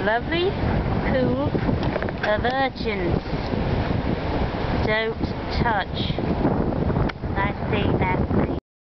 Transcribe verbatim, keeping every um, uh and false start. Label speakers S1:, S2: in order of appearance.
S1: lovely pool of urchins. Don't touch. Nasty, nasty.